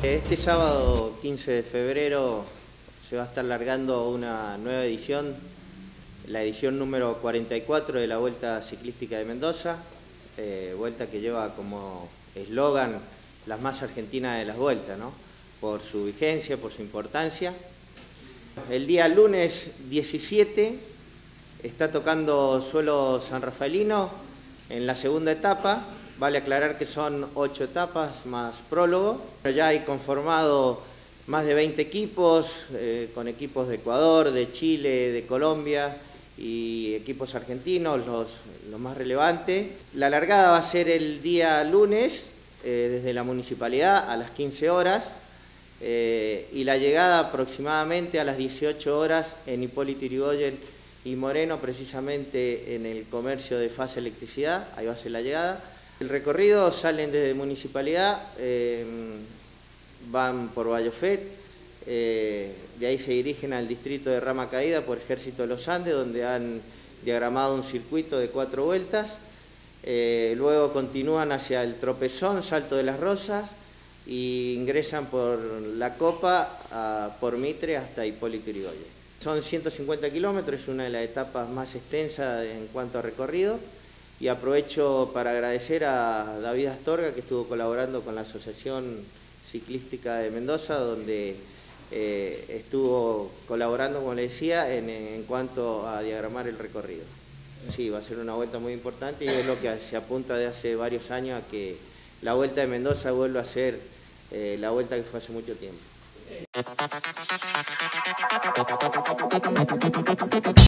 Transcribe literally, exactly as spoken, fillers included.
Este sábado quince de febrero se va a estar largando una nueva edición, la edición número cuarenta y cuatro de la Vuelta Ciclística de Mendoza, eh, vuelta que lleva como eslogan las más argentinas de las vueltas, ¿no? Por su vigencia, por su importancia. El día lunes diecisiete está tocando suelo sanrafaelino en la segunda etapa. Vale aclarar que son ocho etapas más prólogo. Ya hay conformado más de veinte equipos, eh, con equipos de Ecuador, de Chile, de Colombia y equipos argentinos, los, los más relevantes. La largada va a ser el día lunes, eh, desde la municipalidad a las quince horas, eh, y la llegada aproximadamente a las dieciocho horas en Hipólito Yrigoyen y Moreno, precisamente en el comercio de Fase Electricidad. Ahí va a ser la llegada. El recorrido salen desde municipalidad, eh, van por Vallofet, eh, de ahí se dirigen al distrito de Rama Caída por Ejército de los Andes, donde han diagramado un circuito de cuatro vueltas. Eh, luego continúan hacia el Tropezón, Salto de las Rosas, y ingresan por La Copa, a, por Mitre hasta Hipólito Yrigoyen. Son ciento cincuenta kilómetros, es una de las etapas más extensas en cuanto a recorrido. Y aprovecho para agradecer a David Astorga, que estuvo colaborando con la Asociación Ciclística de Mendoza, donde eh, estuvo colaborando, como le decía, en, en cuanto a diagramar el recorrido. Sí, va a ser una vuelta muy importante y es lo que se apunta de hace varios años a que la Vuelta de Mendoza vuelva a ser eh, la vuelta que fue hace mucho tiempo.